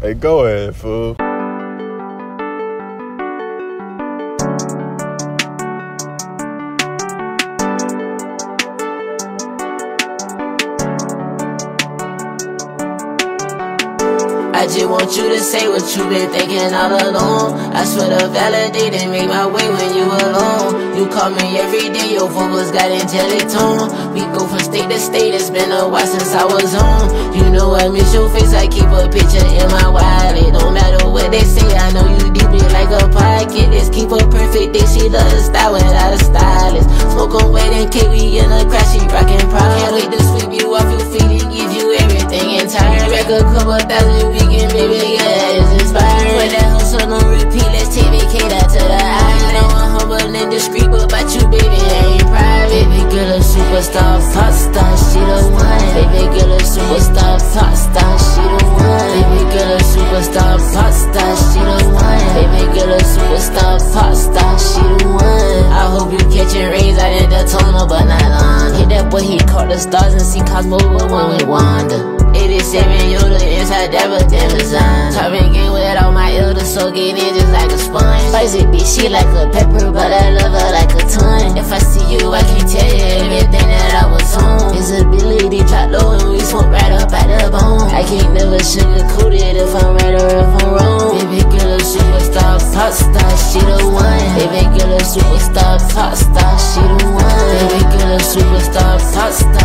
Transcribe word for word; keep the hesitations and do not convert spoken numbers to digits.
Hey, go ahead, fool. I just want you to say what you been thinking all along. I swear to validate and make my way when you alone. You call me every day, your vocals got angelic tone. We go from state to state, it's been a while since I was home. You know I miss your face, I keep a picture in my wallet. Don't matter what they say, I know you deep it like a pocket. Let's keep her perfect, they see the style without a stylist. Smoke on wedding cake, we in a crash, she rockin' proud. Can't wait to sweep you off your feet and give you everything entire. Rack a couple thousand weekend, baby, yeah, it's inspiring. Put that hustle on repeat, let's take vacation to the island. I'm humble and discreet, but about you, baby, I ain't private. Baby girl a superstar, pop star, she the one. Baby girl a superstar, pop star, she the one. Baby girl a superstar, pop star, she the one. Baby girl a superstar, pop star, she the one. I hope you catching rays out in Daytona, but not on. Hit that boy, he caught the stars and see Cosmo, but when we wander. eighty-seven Yoda inside that but damn design. Carving game with all my elders, so get in just like a sponge. Spicy bitch, she like a pepper, but I love her like a ton. If I see you, I can tell you everything that I was on. His ability drop low and we smoke right up at the bone. I can't never sugarcoat it if I'm right or if I'm wrong. Baby girl a superstar, pop star, she the one. Baby girl a superstar, pop star, she the one. Baby girl a superstar, pop star.